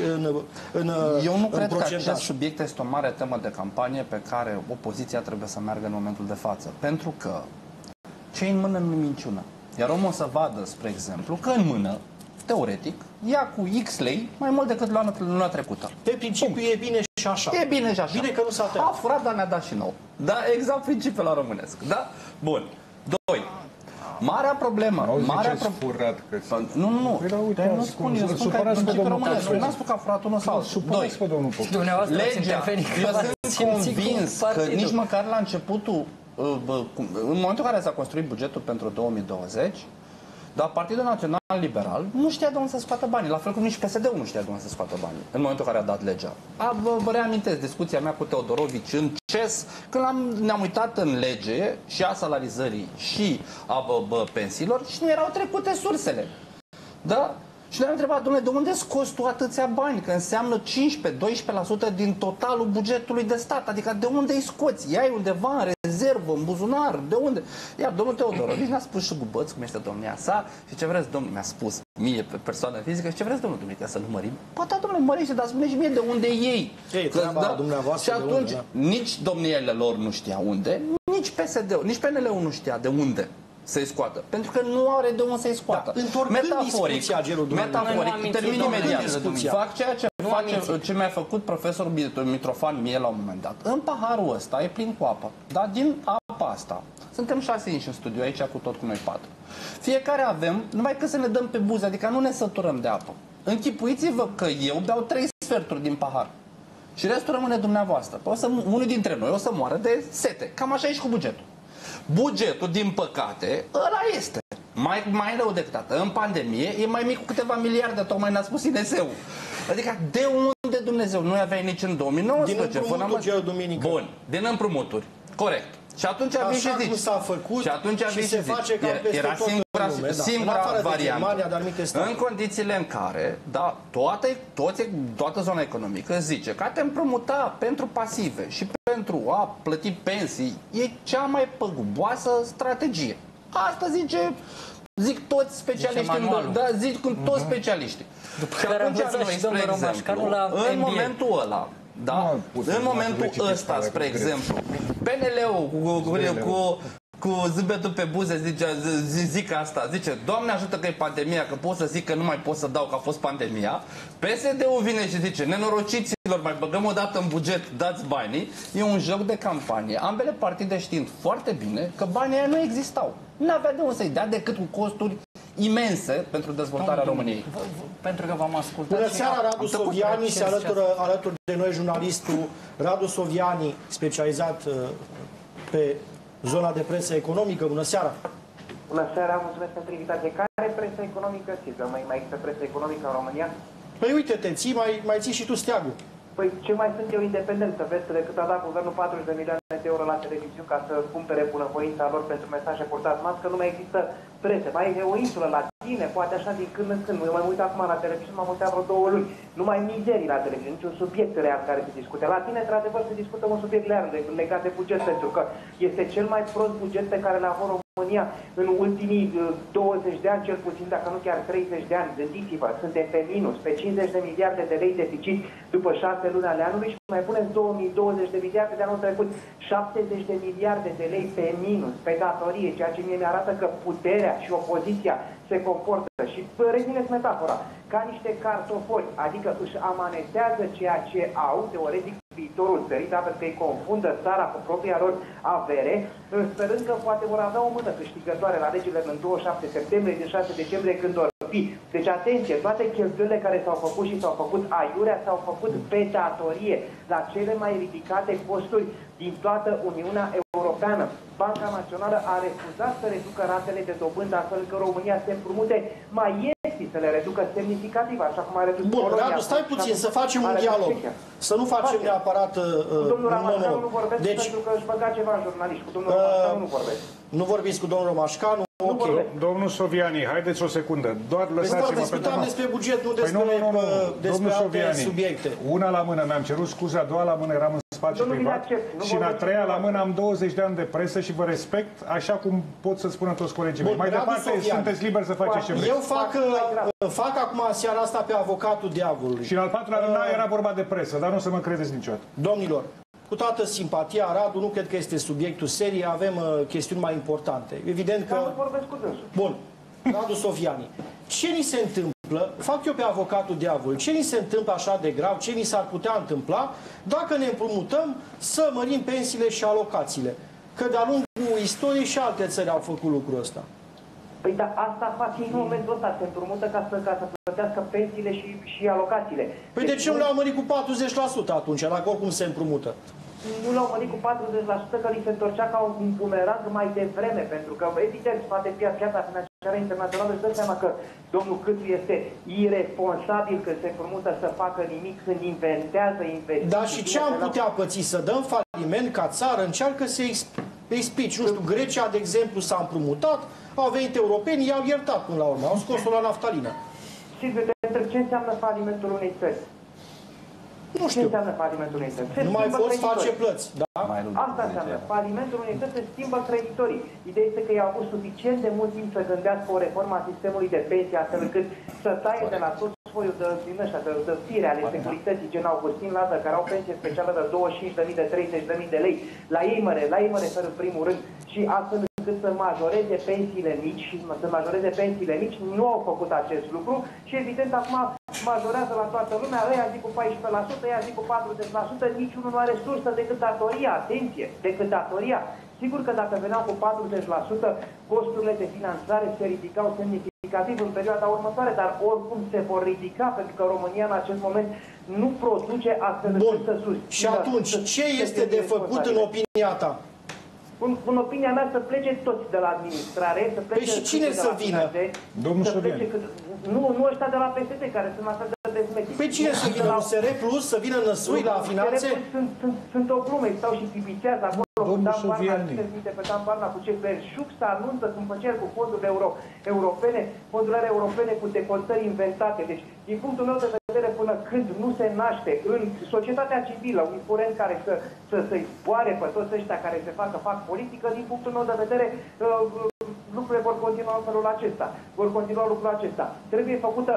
Speaker 1: în
Speaker 5: Eu nu cred
Speaker 1: procentaj.
Speaker 5: că acest subiect este o mare temă de campanie pe care opoziția trebuie să meargă în momentul de față. Pentru că ce în mână nu minciună. Iar omul o să vadă, spre exemplu, că în mână, teoretic, ia cu X lei mai mult decât luna trecută.
Speaker 1: Pe principiu e bine și așa.
Speaker 5: E bine și așa.
Speaker 1: Bine că nu s-a tăiat.
Speaker 5: A furat, dar ne-a dat și nou. Da, exact principiul la românesc. Da? Bun. 2. Marea problemă.
Speaker 2: Furat, că...
Speaker 5: Nu.
Speaker 2: Păi,
Speaker 5: Nu spun, eu spun că principiul românesc. Nu n-am spus că a furat unul sau altul. 2. Legea. Eu sunt convins că nici măcar la începutul, în momentul în care s-a construit bugetul pentru 2020, dar Partidul Național Liberal nu știa de unde să scoată banii, la fel cum nici PSD-ul nu știa de unde să scoată banii în momentul în care a dat legea. Vă reamintesc discuția mea cu Teodorovici în CES, când ne-am uitat în lege și a salarizării și a pensiilor și nu erau trecute sursele. Da? Și ne-am întrebat, domnule, de unde scoți tu atâția bani? Că înseamnă 15-12% din totalul bugetului de stat. Adică de unde îi scoți? Iai undeva în rezervă, în buzunar? De unde? Iar domnul Teodorovici ne-a spus și Gubăț, cum este domnia sa, și ce vreți, domnul, mi-a spus mie, pe persoană fizică, și ce vreți, domnul Dumică, să numărim? Poate, da, domnule, mărește, dar spune și mie de unde ei. Și atunci, nici domniile lor nu știa unde, nici PSD-ul, nici PNL-ul nu știa de unde să-i scoată. Pentru că nu are de unde să-i scoată. Metaforic, termin imediat. Fac ceea ce mi-a făcut profesorul Mitrofan mie la un moment dat. În paharul ăsta e plin cu apă. Dar din apa asta, suntem 6 inși în studiu aici cu tot cu noi 4. Fiecare avem, numai că să ne dăm pe buze, adică nu ne săturăm de apă. Închipuiți-vă că eu beau 3 sferturi din pahar. Și restul rămâne dumneavoastră. Unul dintre noi o să moară de sete. Cam așa e și cu bugetul. Bugetul, din păcate, ăla este. Mai rău decât atât. În pandemie e mai mic cu câteva miliarde, tocmai ne-a spus INS-ul. Adică de unde Dumnezeu? Nu aveai nici în 2019.
Speaker 1: Din împrumuturi, duminică.
Speaker 5: Bun, din împrumuturi. Corect. Și atunci a venit și zici.
Speaker 1: S-a făcut
Speaker 5: și atunci a venit
Speaker 1: se face ca
Speaker 5: era singura variantă. În condițiile în care, da, toată zona economică zice că a te împrumuta pentru pasive și pentru a plăti pensii e cea mai păguboasă strategie. Asta zic toți specialiștii, zic toți specialiștii. Și atunci noi, spre exemplu, în momentul ăla, da? În momentul ăsta, spre exemplu, PNL-ul cu zâmbetul pe buze zic asta, zice, Doamne ajută că e pandemia, că pot să zic că nu mai pot să dau că a fost pandemia. PSD-ul vine și zice, nenorociților, mai băgăm o dată în buget, dați banii. E un joc de campanie. Ambele partide știind foarte bine că banii aia nu existau. Nu avea de unde să-i dea decât cu costuri imense pentru dezvoltarea României.
Speaker 4: Pentru că v-am ascultat.
Speaker 1: Bună seara, Radu Soviani, se alături de noi jurnalistul Radu Soviani, specializat pe zona de presă economică. Bună seara!
Speaker 6: Bună seara, mulțumesc pentru invitație. Care presă economică ții? Că mai există presă economică în România?
Speaker 1: Păi uite-te, mai ții și tu steagul.
Speaker 6: Păi ce mai sunt eu independent să vezi decât a dat guvernul 40 de milioane de euro la televiziuni ca să cumpere bunăvoința lor pentru mesaje portați mască, nu mai există presă. Mai e o insulă la tine, poate așa din când în când. Eu m-am uitat acum la televiziune, m-am uitat vreo 2 luni. Nu mai mizerii la televiziune, niciun subiect real care se discute. La tine, într-adevăr, se discută un subiect real legat de buget, pentru că este cel mai prost buget pe care l-a avut România în ultimii 20 de ani, cel puțin, dacă nu chiar 30 de ani. Gândiți-vă, suntem pe minus, pe 50 de miliarde de lei deficit după 6 luni ale anului și mai puneți 2020 de miliarde de anul trecut, 70 de miliarde de lei pe minus, pe datorie, ceea ce mie mi-arată că puterea și opoziția se comportă și rețineți metafora, ca niște cartofori, adică își amanetează ceea ce au, teoretic, viitorul țării, dar pentru că îi confundă țara cu propria lor avere, sperând că poate vor avea o mână câștigătoare la legile în 27 septembrie, din 6 decembrie, când vor fi fi. Deci, atenție, toate cheltuielile care s-au făcut și s-au făcut aiurea, s-au făcut pe datorie, la cele mai ridicate costuri din toată Uniunea Europeană. Banca Națională a refuzat să reducă ratele de dobândă, astfel că România se împrumute mai ieftin, să le reducă semnificativ, așa cum a redus Polonia.
Speaker 1: Radu, stai puțin, să facem un dialog. Să nu facem neapărat
Speaker 6: domnul Ramașcanu nu vorbesc
Speaker 1: deci,
Speaker 6: pentru că își băga ceva în jurnaliști. Cu domnul Ramașcanu nu vorbesc.
Speaker 1: Nu vorbiți cu domnul Ramașcanu? Ok.
Speaker 2: Domnul Soviani, haideți o secundă. Doar lăsați-mă
Speaker 1: discutam despre buget, nu despre, despre alte subiecte.
Speaker 2: Una la mână mi-am cerut scuze, a doua la mână eram în spațiu privat și în a treia la mână am 20 de ani de presă și vă respect, așa cum pot să spună toți colegii mei. Mai departe, sunteți liberi să faceți ce vreți.
Speaker 1: Eu fac acum seara asta pe avocatul diavolului.
Speaker 2: Și în al patrulea rând era vorba de presă, dar nu o să mă credeți niciodată.
Speaker 1: Domnilor, cu toată simpatia, Radu, nu cred că este subiectul serii, avem chestiuni mai importante. Evident că...
Speaker 6: Dar nu vorbesc cu dânsul.
Speaker 1: Bun, Radu Sofiani, ce ni se întâmplă, fac eu pe avocatul diavolului, ce ni se întâmplă așa de grav, ce ni s-ar putea întâmpla dacă ne împrumutăm să mărim pensiile și alocațiile? Că de-a lungul istoriei și alte țări au făcut lucrul ăsta.
Speaker 6: Păi da, asta fac ei în momentul ăsta, se împrumută ca să plătească pensiile și alocațiile.
Speaker 1: Păi de ce nu le-au mărit cu 40% atunci, dacă oricum se împrumută?
Speaker 6: Nu l-au mărit cu 40%, că li se întorcea ca un bumerang mai devreme, pentru că, evident, toate piața financiară internațională își dă seama că domnul Câțu este iresponsabil când se împrumută să facă nimic, când inventează investiții.
Speaker 1: Dar și ce am putea păți? Să dăm faliment ca țară? Încearcă să explici. Nu știu, Grecia, de exemplu, s-a împrumutat, au venit europenii, i-au iertat până la urmă, au scos-o la naftalină.
Speaker 6: Silviu, ce înseamnă falimentul unei țări?
Speaker 1: Nu știu.
Speaker 6: Ce înseamnă falimentul unei țări?
Speaker 1: Nu mai poți face plăți, da?
Speaker 6: Asta înseamnă. Falimentul unei țări se schimbă creditorii. Ideea este că ei au avut suficient de mult timp să gândească o reformă a sistemului de pensie, astfel încât să taie de la tot foiul de fire ale securității, gen Augustin Lazar, care au pensie specială de 25.000, de 30.000 de lei. La ei mă refer în primul rând și astfel încât să majoreze pensiile mici și să majoreze pensiile mici, nu au făcut acest lucru și evident acum majorează la toată lumea, ăia zic cu 14%, ăia zic cu 40%, niciunul nu are sursă decât datoria, atenție, decât datoria. Sigur că dacă veneau cu 40%, costurile de finanțare se ridicau semnificativ în perioada următoare, dar oricum se vor ridica, pentru că România în acest moment nu produce astfel încât să susțină.
Speaker 1: Și atunci, ce este de făcut în opinia ta?
Speaker 6: În opinia mea să plece toți de la administrare, să plece...
Speaker 1: Păi și cine să vină?
Speaker 2: Domnul Soviani.
Speaker 6: Nu ăștia de la PSD, care sunt la fel de dezmetiți.
Speaker 1: Păi cine să vină? USR Plus? Să vină Năsui la finanțe?
Speaker 6: Sunt o glumă, stau și tipițează acolo.
Speaker 2: Domnul Soviani.
Speaker 6: Pe Dan Barna cu ce belșug să anunță cum făcea cu fondurile europene, fondurile europene cu decoltări inventate. Deci, din punctul meu de vedere, până când nu se naște în societatea civilă un curent care să-i zboare pe toți ăștia care fac politică, din punctul meu de vedere, lucrurile vor continua în felul acesta. Vor continua lucrul acesta. Trebuie făcută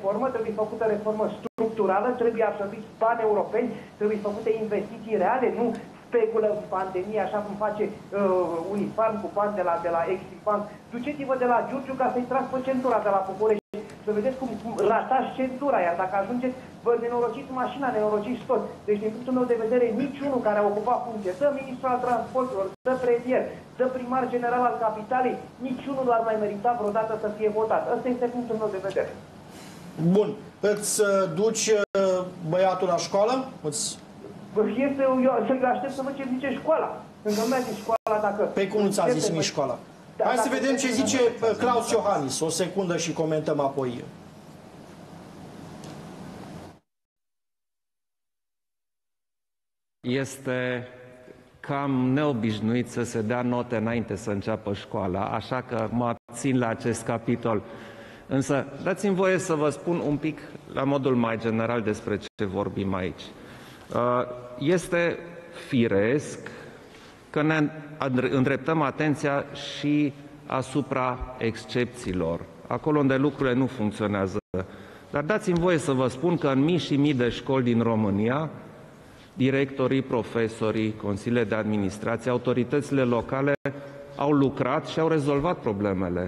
Speaker 6: reformă structurală, trebuie absorbiți bani europeni, trebuie făcute investiții reale, nu speculă în pandemie, așa cum face Unifarm cu bani de la Eximbank. Duceți-vă de la Giurgiu ca să-i trag pe centura de la București. Să vedeți cum ratați centura, iar dacă ajungeți, vă nenorociți mașina, nenorociți tot. Deci, din punctul meu de vedere, niciunul care a ocupat funcție, dă ministru al transporturilor, dă premier, dă primar general al capitalei, niciunul nu ar mai merita vreodată să fie votat. Ăsta este punctul meu de vedere.
Speaker 1: Bun. Îți duci băiatul la școală?
Speaker 6: Eu aștept să văd ce zice școala. Când nu merge școala, dacă...
Speaker 1: Păi cum nu ți-a zis nimic școala? Hai să vedem ce zice Claus Iohannis. O secundă și comentăm apoi.
Speaker 3: Este cam neobișnuit să se dea note înainte să înceapă școala, așa că mă abțin la acest capitol. Însă, dați-mi voie să vă spun un pic la modul mai general despre ce vorbim aici. Este firesc că ne îndreptăm atenția și asupra excepțiilor, acolo unde lucrurile nu funcționează. Dar dați-mi voie să vă spun că în mii și mii de școli din România, directorii, profesorii, consiliile de administrație, autoritățile locale au lucrat și au rezolvat problemele.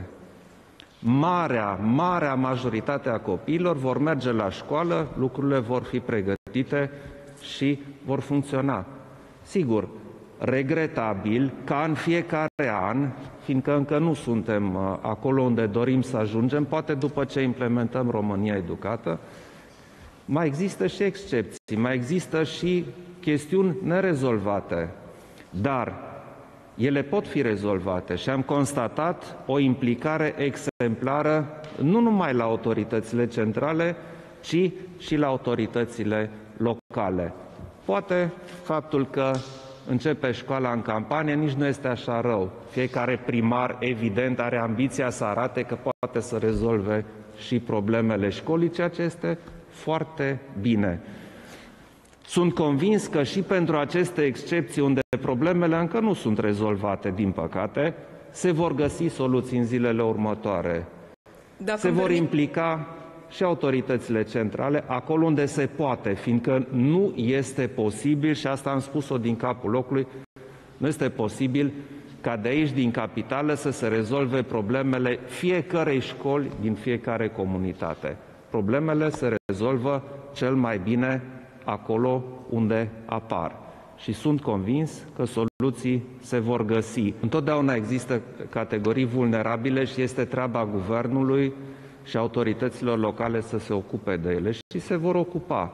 Speaker 3: Marea majoritate a copiilor vor merge la școală, lucrurile vor fi pregătite și vor funcționa. Sigur, regretabil, ca în fiecare an, fiindcă încă nu suntem acolo unde dorim să ajungem, poate după ce implementăm România Educată, mai există și excepții, mai există și chestiuni nerezolvate, dar ele pot fi rezolvate și am constatat o implicare exemplară nu numai la autoritățile centrale, ci și la autoritățile locale. Poate faptul că începe școala în campanie nici nu este așa rău. Fiecare primar, evident, are ambiția să arate că poate să rezolve și problemele școlii, ceea ce este foarte bine. Sunt convins că și pentru aceste excepții, unde problemele încă nu sunt rezolvate, din păcate, se vor găsi soluții în zilele următoare. Se vor implica și autoritățile centrale, acolo unde se poate, fiindcă nu este posibil, și asta am spus-o din capul locului, nu este posibil ca de aici, din capitală, să se rezolve problemele fiecărei școli din fiecare comunitate. Problemele se rezolvă cel mai bine acolo unde apar. Și sunt convins că soluții se vor găsi. Întotdeauna există categorii vulnerabile și este treaba guvernului și autorităților locale să se ocupe de ele și se vor ocupa.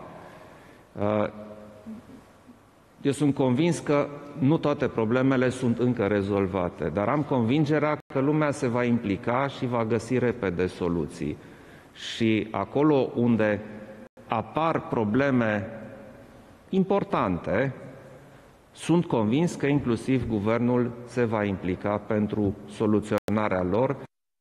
Speaker 3: Eu sunt convins că nu toate problemele sunt încă rezolvate, dar am convingerea că lumea se va implica și va găsi repede soluții. Și acolo unde apar probleme importante, sunt convins că inclusiv guvernul se va implica pentru soluționarea lor.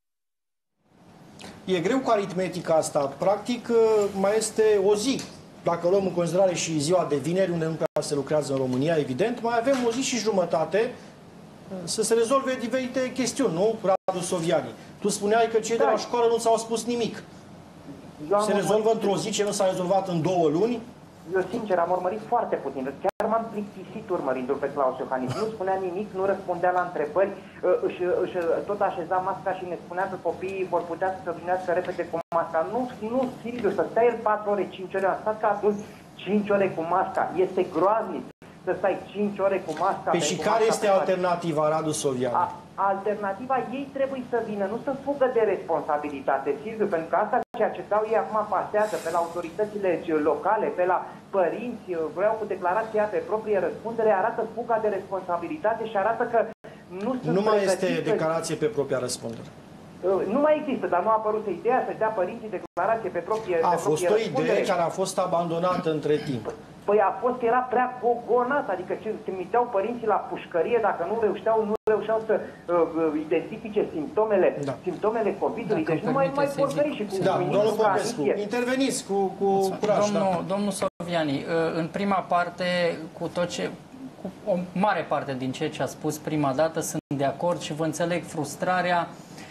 Speaker 1: E greu cu aritmetica asta. Practic, mai este o zi. Dacă luăm în considerare și ziua de vineri, unde nu prea se lucrează în România, evident, mai avem o zi și jumătate să se rezolve diferite chestiuni, nu? Radu Soviani. Tu spuneai că cei de la școală nu ți-au spus nimic. Se rezolvă într-o zi ce nu s-a rezolvat în 2 luni?
Speaker 6: Eu, sincer, am urmărit foarte puțin. Chiar m-am plictisit urmărindu-l pe Claus Iohannis. Nu spunea nimic, nu răspundea la întrebări, își tot așeza masca și ne spunea că copiii vor putea să se obișnuiască repede cu masca. Nu, Silviu, să stai el 4 ore, 5 ore, am stat ca adult 5 ore cu masca. Este groaznic să stai 5 ore cu masca.
Speaker 1: Și care este alternativa, Radu Soviani?
Speaker 6: Alternativa, ei trebuie să vină, nu să fugă de responsabilitate, Silviu, pentru că asta ceea ce dau ei acum pasează pe la autoritățile locale, pe la părinți, vreau cu declarația pe proprie răspundere, arată fuga de responsabilitate și arată că nu sunt
Speaker 1: Nu mai este declarație pe propria răspundere.
Speaker 6: Nu mai există, dar nu a apărut ideea să dea părinții declarație pe proprie răspundere.
Speaker 1: A fost o idee care a fost abandonată între timp.
Speaker 6: Păi a fost că era prea gogonat, adică ce trimiteau părinții la pușcărie dacă nu reușeau să identifice simptomele COVID-ului. Deci nu mai vorbi și cu
Speaker 1: domnul Popescu, interveniți cu curaj.
Speaker 4: Domnul Soviani, în prima parte, cu o mare parte din ceea ce a spus prima dată sunt de acord și vă înțeleg frustrarea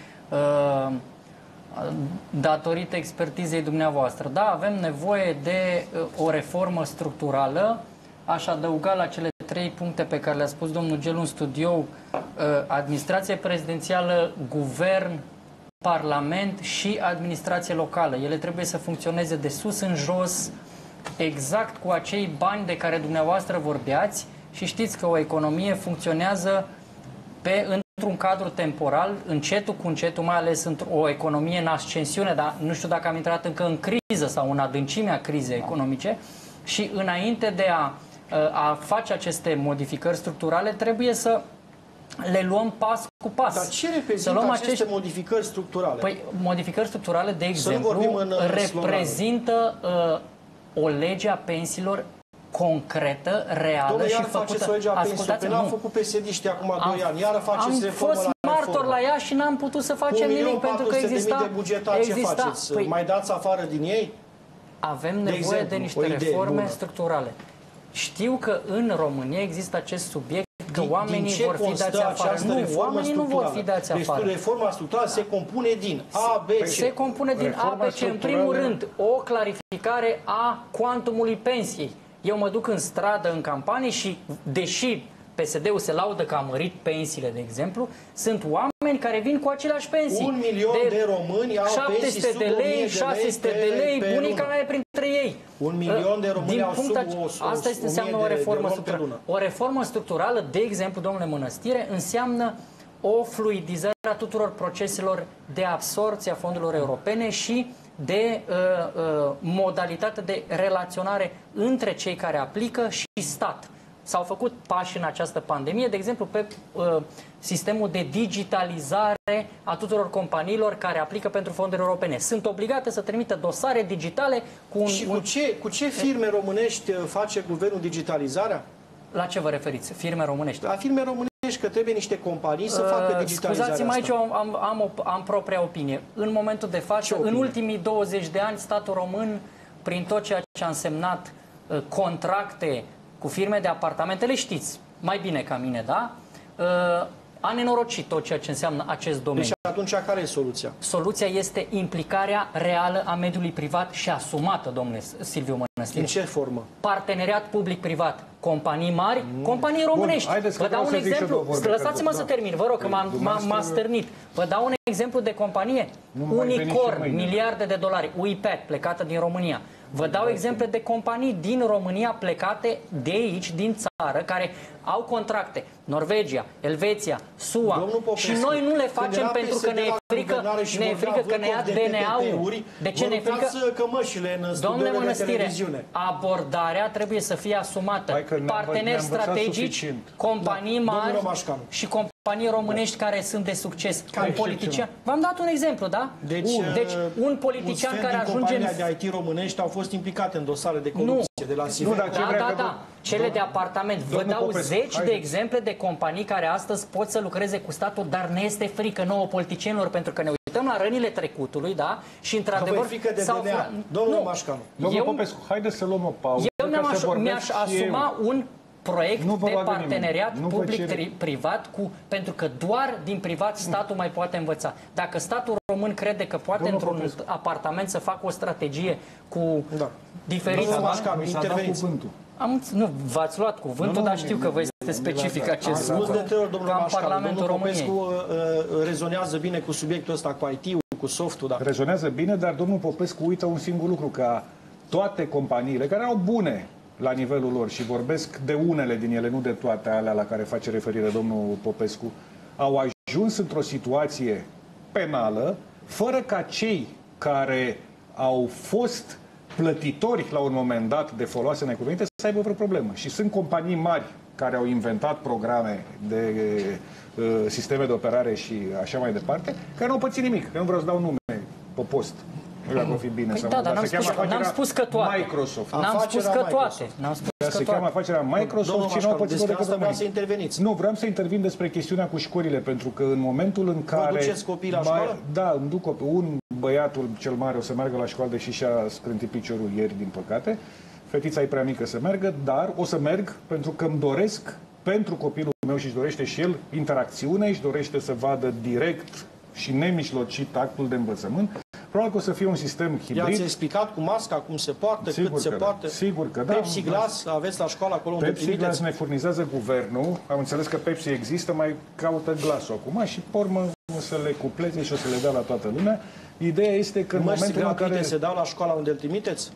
Speaker 4: datorită expertizei dumneavoastră. Da, avem nevoie de o reformă structurală. Aș adăuga la cele 3 puncte pe care le-a spus domnul Gelu în studio: administrație prezidențială, guvern, parlament și administrație locală. Ele trebuie să funcționeze de sus în jos, exact cu acei bani de care dumneavoastră vorbeați, și știți că o economie funcționează într-un cadru temporal, încetul cu încetul, mai ales o economie în ascensiune, dar nu știu dacă am intrat încă în criză sau în adâncimea crizei economice, și înainte de a face aceste modificări structurale, trebuie să le luăm pas cu pas.
Speaker 1: Dar ce reprezintă aceste modificări structurale?
Speaker 4: Păi, modificări structurale, de exemplu, reprezintă o lege a pensiilor concretă, reală și făcută.
Speaker 1: Ascultați, n-am făcut PSD-știi acum 2 ani, iară faceți reformă la reformă.
Speaker 4: Am fost martor la ea și n-am putut să facem nimic pentru că exista...
Speaker 1: de bugetar, ce faceți? Păi, mai dați afară din ei?
Speaker 4: Avem nevoie de niște reforme structurale. Știu că în România există acest subiect, că oamenii vor fi dați afară. Nu, oamenii nu vor fi dați afară.
Speaker 1: Reforma structurală se compune din A, B, C.
Speaker 4: Se compune din A, B, C. În primul rând, o clarificare a cuantumului pensiei. Eu mă duc în stradă, în campanii, și deși PSD-ul se laudă că a mărit pensiile, de exemplu, sunt oameni care vin cu aceleași pensii.
Speaker 1: 1 milion de români au pensii sub 1000 de lei,
Speaker 4: 600 de lei, bunica mea e printre ei.
Speaker 1: 1 milion de români au sub 1000
Speaker 4: asta înseamnă o reformă structurală. O reformă structurală, de exemplu, domnule Mănăstire, înseamnă o fluidizare a tuturor proceselor de absorție a fondurilor europene și de modalitate de relaționare între cei care aplică și stat. S-au făcut pași în această pandemie, de exemplu, pe sistemul de digitalizare a tuturor companiilor care aplică pentru fonduri europene. Sunt obligate să trimită dosare digitale cu
Speaker 1: cu ce firme românești face guvernul digitalizarea?
Speaker 4: La ce vă referiți? Firme românești?
Speaker 1: La firme românești, că trebuie niște companii să facă digitalizarea.
Speaker 4: Scuzați-mă, aici am propria opinie. În momentul de față, în ultimii 20 de ani, statul român, prin tot ceea ce a însemnat contracte cu firme de apartamente, le știți mai bine ca mine, da? A nenorocit tot ceea ce înseamnă acest domeniu.
Speaker 1: Deci atunci care e soluția?
Speaker 4: Soluția este implicarea reală a mediului privat și asumată, domnule Silviu Mănăstire.
Speaker 1: În ce formă?
Speaker 4: Parteneriat public-privat. Companii mari, companii românești. Vă dau un exemplu. Lăsați-mă să termin, vă rog, că m-a stârnit. Vă dau un exemplu de companie. Unicorn, miliarde de dolari. UiPath, plecată din România. Vă dau exemple de companii din România plecate de aici, din țară, care au contracte. Norvegia, Elveția, SUA. Și noi nu le facem pentru că ne e frică că ne ia DNA-ul. De ce ne e frică? Domnule Mănăstire, abordarea trebuie să fie asumată. Parteneri strategici, companii mari și companii românești care sunt de succes. Un politician. V-am dat un exemplu, da? Deci un politician care ajunge în...
Speaker 1: de IT românești au fost implicate în dosare de corupție de la Siver.
Speaker 4: Da. Cele de apartament. Vă dau zeci de exemple de companii care astăzi pot să lucreze cu statul, dar ne este frică nouă politicienilor, pentru că ne uităm la rănile trecutului, da? Și într-adevăr...
Speaker 1: Domnul Mașcanu.
Speaker 2: Domnul Popescu, haideți să luăm o pauză.
Speaker 4: Eu mi-aș asuma un proiect de parteneriat public-privat, pentru că doar din privat statul mai poate învăța. Dacă statul român crede că poate într-un apartament să facă o strategie cu diferiți... Nu, v-ați luat cuvântul, dar știu că vă este specific acest lucru.
Speaker 1: Ca în Parlamentul României. Domnul Popescu rezonează bine cu subiectul ăsta, cu IT-ul, cu softul. Da.
Speaker 2: Rezonează bine, dar domnul Popescu uită un singur lucru, că toate companiile care au bune la nivelul lor, și vorbesc de unele din ele, nu de toate alea la care face referire domnul Popescu, au ajuns într-o situație penală, fără ca cei care au fost plătitori la un moment dat de foloase necuvenite să aibă vreo problemă. Și sunt companii mari care au inventat programe de sisteme de operare și așa mai departe, care nu au pățit nimic. Eu nu vreau să dau nume pe post. Nu dacă o fi bine sau nu.
Speaker 4: Dar n-am spus că toate.
Speaker 2: Microsoft.
Speaker 4: N-am spus că toate.
Speaker 2: Se cheamă afacerea Microsoft și nu au pățit de către
Speaker 1: vreau să interveniți.
Speaker 2: Nu, vreau să intervin despre chestiunea cu școlile, pentru că în momentul în care...
Speaker 1: Vă duceți copiii la școală?
Speaker 2: Da, îmi duc copii. Băiatul cel mare o să meargă la școală, deși și-a scrântit piciorul ieri, din păcate. Fetița e prea mică să meargă, dar o să merg pentru că îmi doresc pentru copilul meu și își dorește și el interacțiune, își dorește să vadă direct și nemijlocit actul de învățământ. Probabil că o să fie un sistem hibrid.
Speaker 1: I-ați explicat cu masca cum se poate,
Speaker 2: sigur
Speaker 1: cât se poate?
Speaker 2: Sigur că da.
Speaker 1: Pepsi Glass aveți la școală acolo unde
Speaker 2: Pepsi Glass ne furnizează guvernul. Am înțeles că Pepsi există, mai caută glasul acum și pe urmă o să le cupleze și o să le dea la toată lumea. Ideea este că în momentul în care...
Speaker 1: se dau la școala unde îl trimiteți?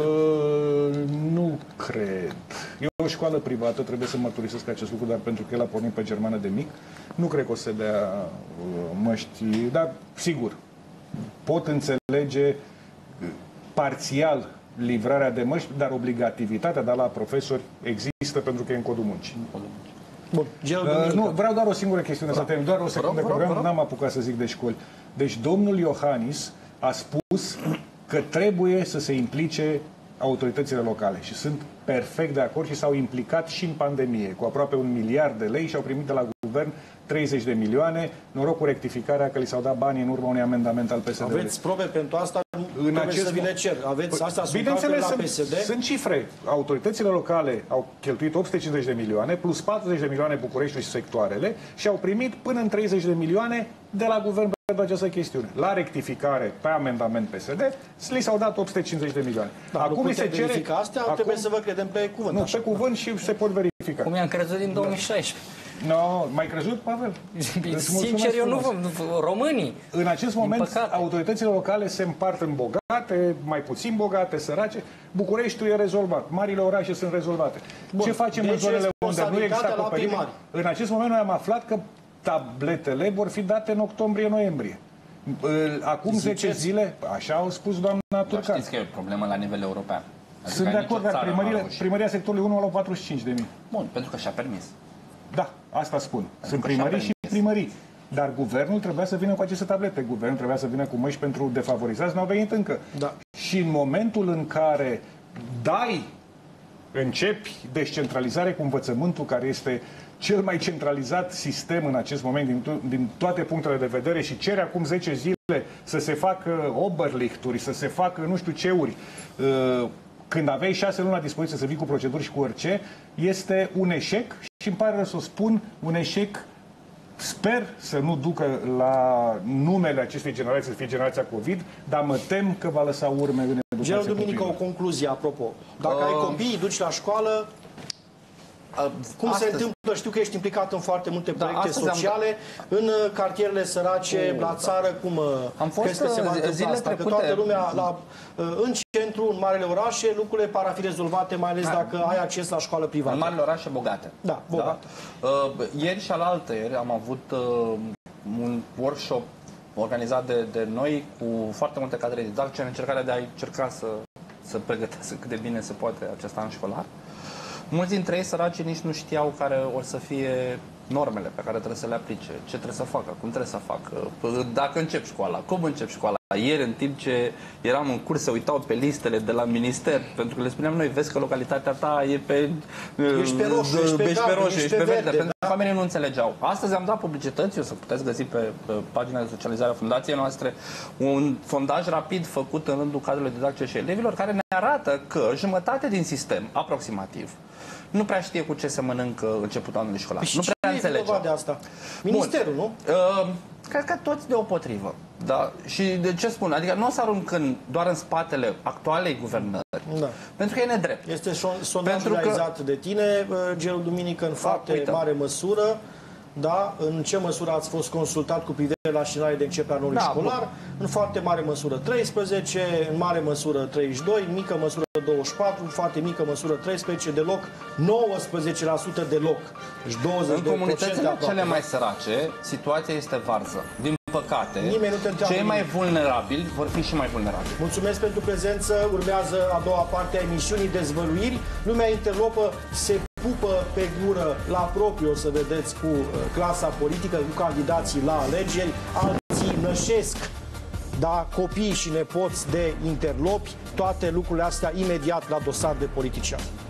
Speaker 2: Nu cred. E o școală privată, trebuie să mărturisesc acest lucru, dar pentru că el a pornit pe germană de mic, nu cred că o să dea măști, dar sigur, pot înțelege parțial livrarea de măști, dar obligativitatea de la profesori există pentru că e în codul muncii.
Speaker 1: Bun.
Speaker 2: Nu, vreau doar o singură chestiune să termin, doar o secundă, că n-am apucat să zic de școli. Deci domnul Iohannis a spus că trebuie să se implice autoritățile locale și sunt perfect de acord și s-au implicat și în pandemie, cu aproape 1 miliard de lei și au primit de la guvern 30 de milioane, noroc cu rectificarea că li s-au dat banii în urma unui amendament al PSD.
Speaker 1: Aveți probe pentru asta? În acest să vi le cer. Aveți asta,
Speaker 2: bineînțeles,
Speaker 1: la PSD?
Speaker 2: Sunt cifre. Autoritățile locale au cheltuit 850 de milioane, plus 40 de milioane Bucureștiul și sectoarele și au primit până în 30 de milioane de la guvern pentru această chestiune. La rectificare, pe amendament PSD, li s-au dat 850 de milioane.
Speaker 1: Da, acum se cere... Astea, trebuie să vă credem pe cuvânt.
Speaker 2: Nu, pe cuvânt și se pot verifica.
Speaker 4: Cum i-am crezut din 2016.
Speaker 2: No, mai crezut, Pavel?
Speaker 4: Sincer, eu nu românii.
Speaker 2: În acest moment, autoritățile locale se împart în bogate, mai puțin bogate, sărace. Bucureștiul e rezolvat. Marile orașe sunt rezolvate. Bun. Ce facem în zonele unde nu există acoperire? În acest moment noi am aflat că tabletele vor fi date în octombrie-noiembrie. Acum 10 zile, așa au spus doamna Turcan.
Speaker 7: Știți că e o problemă la nivel european. Adică
Speaker 2: sunt de acord, dar primăria sectorului 1 au 45.000.
Speaker 7: Bun, pentru că și-a permis.
Speaker 2: Da, asta spun. Sunt primării și primării. Dar guvernul trebuia să vină cu aceste tablete. Guvernul trebuia să vină cu măști pentru defavorizați, n-au venit încă.
Speaker 1: Da.
Speaker 2: Și în momentul în care începi descentralizare cu învățământul, care este cel mai centralizat sistem în acest moment din toate punctele de vedere, și cere acum 10 zile să se facă Oberlichturi, să se facă nu știu ce-uri, când aveai 6 luni la dispoziție să vii cu proceduri și cu orice, este un eșec și îmi pare rău să o spun, un eșec. Sper să nu ducă la numele acestei generații să fie generația COVID, dar mă tem că va lăsa urme în educație.
Speaker 1: Gerald Duminică, o concluzie, apropo. Dacă ai copii, îi duci la școală, cum se întâmplă? Știu că ești implicat în foarte multe proiecte sociale, în cartierele sărace, la țară, cum crezi că se va întâmpla asta? Că toată lumea, în centru, în marele orașe, lucrurile par a fi rezolvate, mai ales dacă ai acces la școală privată.
Speaker 7: În marele orașe bogate.
Speaker 1: Da, bogate.
Speaker 7: Da? Ieri și alaltăieri am avut un workshop organizat de noi cu foarte multe cadre didactice în încercarea de a încerca să pregătească cât de bine se poate acest an școlar. Mulți dintre ei, săraci, nici nu știau care or să fie normele pe care trebuie să le aplice, ce trebuie să facă, cum trebuie să facă, dacă încep școala, cum încep școala. Ieri, în timp ce eram în curs, se uitau pe listele de la minister, pentru că le spuneam noi, vezi că localitatea ta e pe...
Speaker 1: Ești pe roșu, ești pe verde.
Speaker 7: Pentru că oamenii nu înțelegeau. Astăzi am dat publicității, o să puteți găsi pe pagina de socializare a fundației noastre, un sondaj rapid făcut în rândul cadrelor didactice și elevilor, care ne arată că jumătate din sistem, aproximativ, nu prea știe cu ce se mănâncă începutul anului școlar.
Speaker 1: Păi
Speaker 7: nu prea înțelege.
Speaker 1: De asta? Ministerul, nu?
Speaker 7: Cred că toți deopotrivă. Da? Și de ce spun? Adică nu o să arunc doar în spatele actualei guvernări, pentru că e nedrept.
Speaker 1: Este sondajul realizat de tine, Gerald Duminică, în foarte mare măsură. Da? În ce măsură ați fost consultat cu privire la scenarii de începere a anului școlar? În foarte mare măsură 13, în mare măsură 32, în mică măsură 24, în foarte mică măsură 13, deloc 19% deloc. Deci 20%.
Speaker 7: În comunitățile cele mai sărace, situația este varză. Din păcate, cei mai vulnerabili vor fi și mai vulnerabili.
Speaker 1: Mulțumesc pentru prezență. Urmează a doua parte a emisiunii Dezvăluiri. Lumea interlopă se pupă pe gură la propriu, o să vedeți, cu clasa politică, cu candidații la alegeri. Alții nășesc, copii și nepoți de interlopi. Toate lucrurile astea imediat la Dosar de Politician.